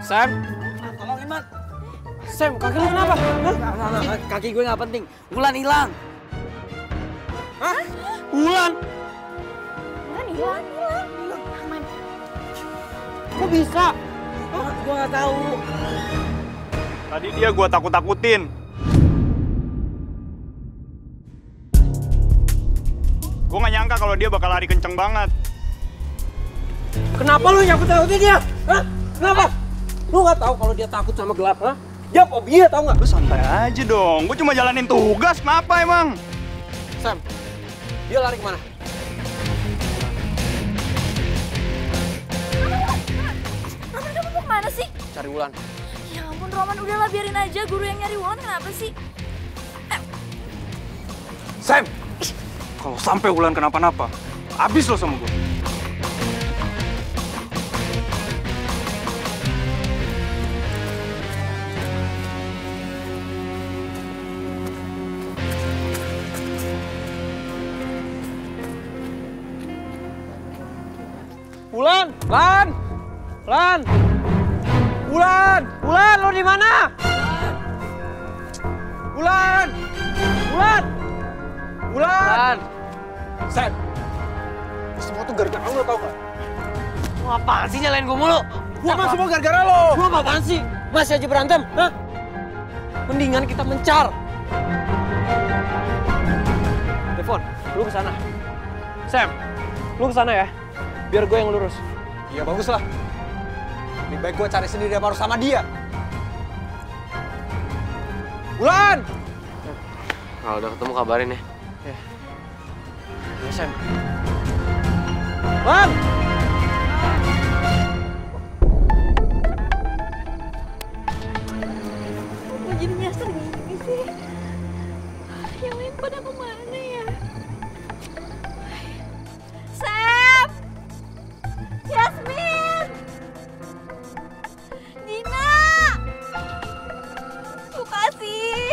Sam? Tolong Iman. Sam, kaki lu kenapa? Hah? Nah, kaki gue nggak penting. Wulan hilang. Hah? Wulan? Wulan hilang. Aman. Kok bisa? Gue nggak tahu. Tadi dia gua takut-takutin. Gua nggak nyangka kalau dia bakal lari kenceng banget. Kenapa lu nyakut-nakutin dia? Hah? Kenapa? Lu nggak tahu kalau dia takut sama gelap, hah? Dia fobia, tahu nggak? Lu santai aja dong. Gua cuma jalanin tugas. Kenapa emang? Sam, dia lari kemana? Roman, kamu mau kemana sih? Cari Wulan. Ya ampun Roman, udahlah biarin aja. Guru yang nyari Wulan kenapa sih? Sam! Kalau sampai Wulan kenapa-napa, habis lo sama gua. Wulan, Lan, Lan, Wulan, Wulan, lo di mana? Wulan, Wulan, Wulan. Sam, semua tuh gara-gara lo tau gak? Lu apaan sih nyalain gue mulu? Emang semua gara-gara lo. Lu apaan sih? Masih aja berantem, hah? Mendingan kita mencar. Devon, lu kesana. Sam, lu kesana ya. Biar gue yang lurus. Iya bagus lah. Lebih baik gue cari sendiri daripada harus sama dia. Wulan! Kalau udah ketemu kabarin ya. Ya. Ya, Sam. Bang! Kok jadi nyasar gini sih? Yang lain pada kemana ya? Sam! Yasmin! Dina! Sukasih!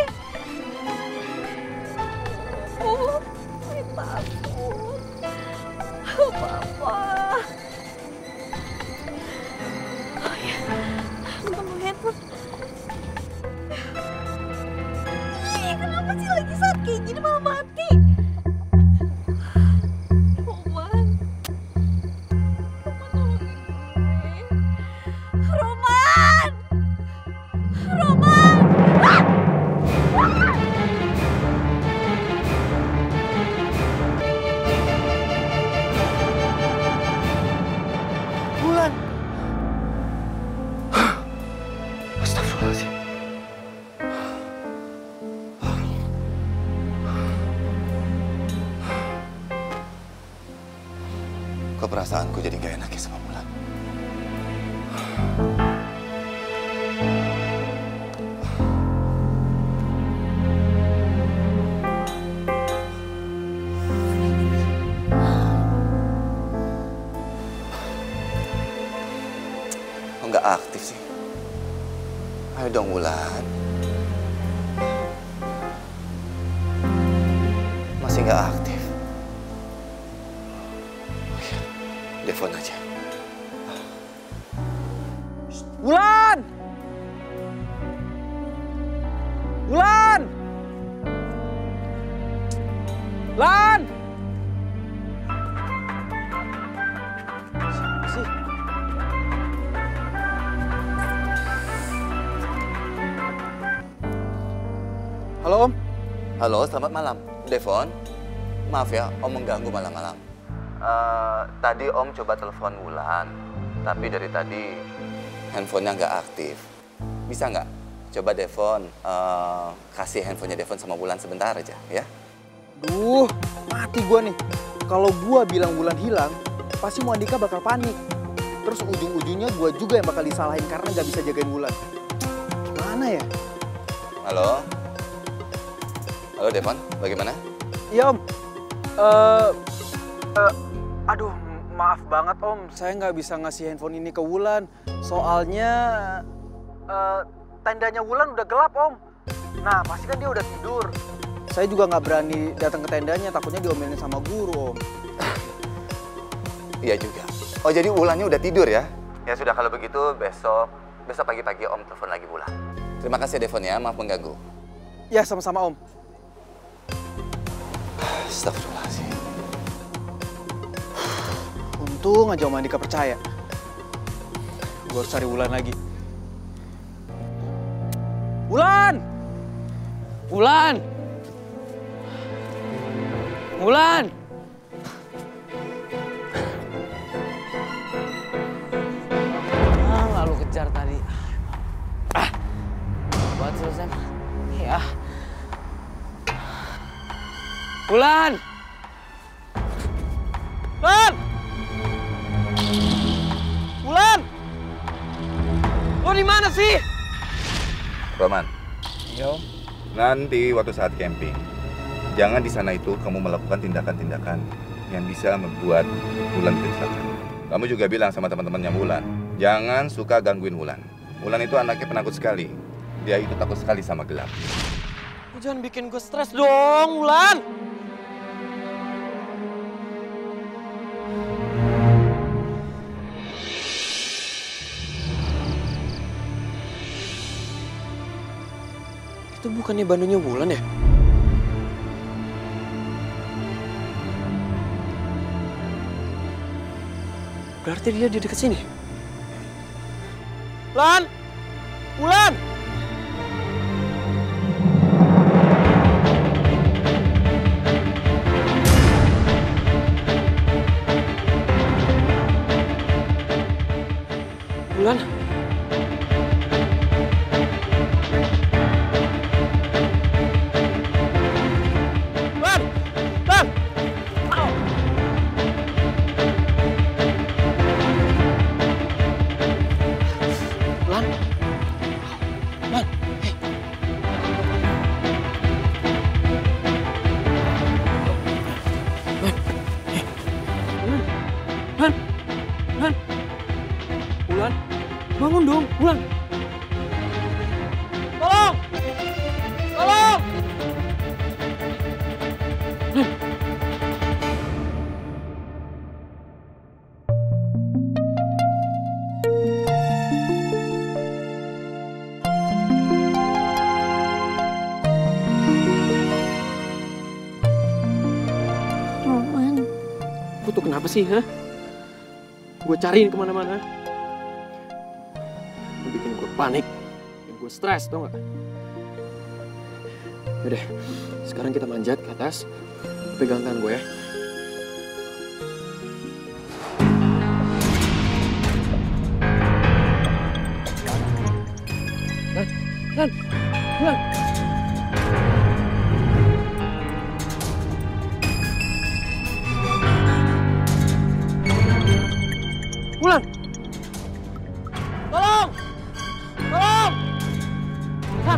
Saya takut. Papa. Oh ya, tunggu handphone. Ih, kenapa sih lagi saat kayak gini malah mati? Roman. Roman! Roman! Ah! Wulan! Astagfirullahaladzim. Kok perasaanku jadi gak enak ya sama Wulan? Kok nggak aktif sih? Ayo dong Wulan. Masih nggak aktif. Oh iya, telepon aja. Wulan! Wulan! Lan! Siapa sih? Halo Om? Halo, selamat malam. Devon, maaf ya, Om mengganggu malam-malam. Tadi Om coba telepon Wulan, tapi dari tadi handphonenya nggak aktif. Bisa nggak? Coba Devon kasih handphonenya Devon sama Wulan sebentar aja, ya? Duh, mati gua nih. Kalau gua bilang Wulan hilang, pasti Moandika bakal panik. Terus ujung-ujungnya gua juga yang bakal disalahin karena nggak bisa jagain Wulan. Gimana ya? Halo? Halo Devon, bagaimana? Iya Om. Aduh, maaf banget Om. Saya nggak bisa ngasih handphone ini ke Wulan. Soalnya tendanya Wulan udah gelap Om. Nah, pasti kan dia udah tidur. Saya juga nggak berani datang ke tendanya, takutnya diomelin sama guru Om. Iya juga. Oh jadi Wulannya udah tidur ya? Ya sudah kalau begitu besok besok pagi-pagi Om telepon lagi Wulan. Terima kasih Devon ya, maaf mengganggu. Ya, sama-sama Om. Astagfirullahaladzim. Untung aja Om Andika percaya. Gue harus cari Wulan lagi. Wulan! Wulan! Wulan! Lalu kejar tadi. Buat selesai. Ya. Wulan! Wulan! Wulan! Lo di mana sih? Roman. Nanti waktu saat camping, jangan di sana itu kamu melakukan tindakan-tindakan yang bisa membuat Wulan kecelakaan. Kamu juga bilang sama teman-temannya Wulan, jangan suka gangguin Wulan. Wulan itu anaknya penakut sekali. Dia itu takut sekali sama gelap. Jangan bikin gue stres dong, Wulan. Itu bukannya Bandungnya Wulan ya? Berarti dia di dekat sini. Wulan! Wulan! Wulan? Wulan, bangun dong, Wulan. Tolong! Tolong! Roman. Lu tuh kenapa sih, ha? Gue cariin kemana-mana. Lu bikin gue panik, bikin gue stres, tau gak? Yaudah, sekarang kita manjat ke atas. Pegang tangan gue ya. Lan, Lan. Wulan! Tolong! Tolong! Lan!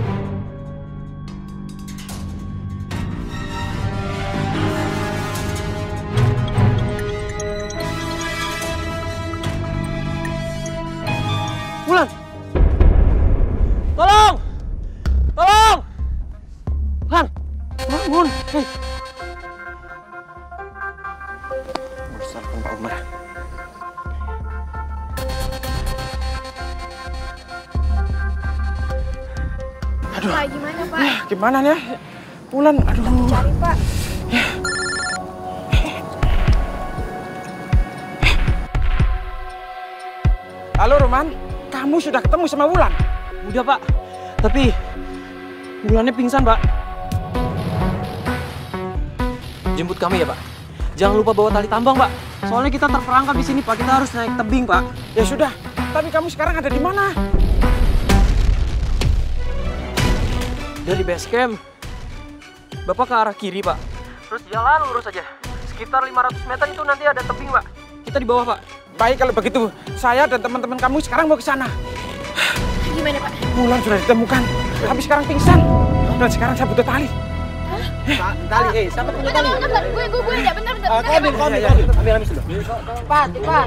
Wulan! Tolong! Tolong! Lan! Bangun! Hei! Harus telepon Pak Umar. Pak, gimana Pak? Gimana nih? Wulan, aduh. Cari Pak. Halo Roman, kamu sudah ketemu sama Wulan? Udah Pak, tapi Wulannya pingsan Pak. Jemput kami ya Pak. Jangan lupa bawa tali tambang Pak. Soalnya kita terperangkap di sini Pak, kita harus naik tebing Pak. Ya sudah, tapi kamu sekarang ada di mana? Dari base camp, Bapak ke arah kiri, Pak. Terus jalan lurus aja. Sekitar 500 meter itu nanti ada tebing, Pak. Kita di bawah, Pak. Baik kalau begitu, saya dan teman-teman kamu sekarang mau ke sana. Gimana Pak? Wulan sudah ditemukan, tapi sekarang pingsan. Dan sekarang saya butuh tali. Tali, siapa punya tali? Bentar, gue ya, bentar. Ambil sudah. Cepat.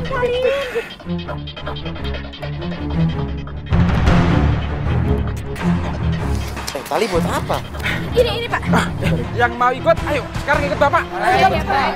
Tali buat apa? Ini Pak. Yang mau ikut, ayo sekarang ikut Bapak. Ayo Pak.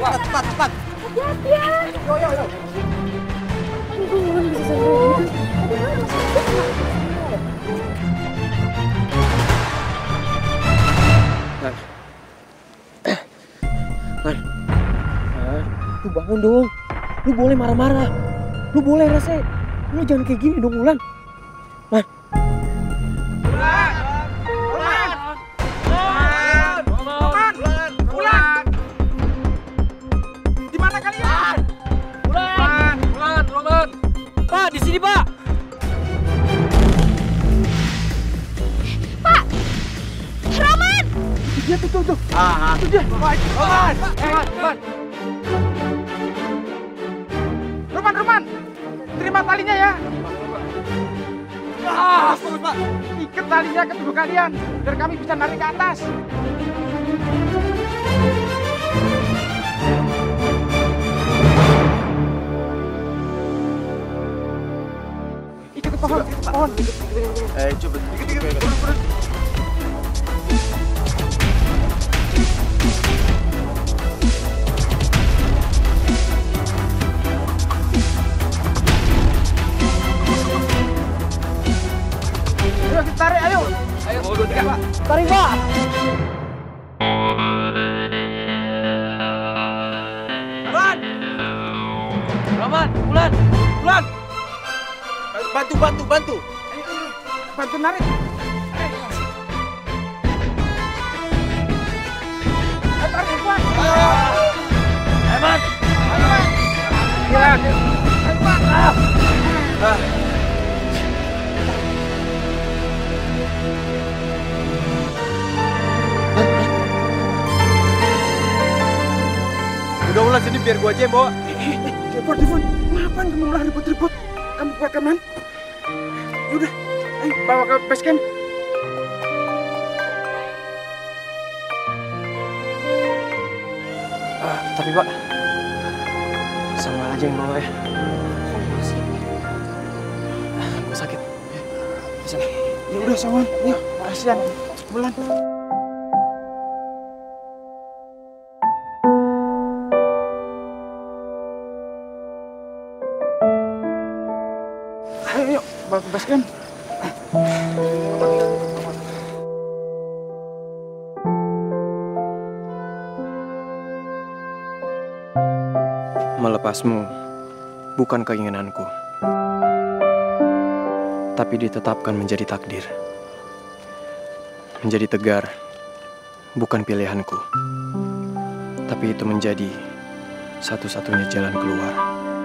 Cepat. Hati-hati ya. Yo. Aduh, bisa sampai. Lu bangun dong. Lu boleh marah-marah. Lu boleh rese. Lu jangan kayak gini dong, Wulan. Lan. Di mana kalian? Wulan. Pak, di sini, Pak. Pak! Roman! Dia tuh. Itu dia. Roman, terima talinya ya. Bagus, Pak. Ikat talinya ke tubuh kalian, biar kami bisa narik ke atas. Ikat ke pohon. Coba. Ayo kita tarik, ayo. Ayo, 1, 2, 3, Pak. Tarik, Pak. Roman, Wulan. Bantu. Bantu narik. Ayo tarik, Pak. Hemat. Iya. Ayo, Pak. Udah Wulan sini biar gua aja yang bawa. Devon, ngapain kamu malah ribut-ribut? Kamu kuat kan, Man? Yaudah, ayo bawa ke base camp. Tapi Pak, sama aja yang bawa ya. Gue sakit. Bisa. Ya udah, Sawan. Ayo, kasihan. Wulan. Ayo, bawa ke base camp. Melepasmu bukan keinginanku, tapi ditetapkan menjadi takdir. Menjadi tegar bukan pilihanku, tapi itu menjadi satu-satunya jalan keluar.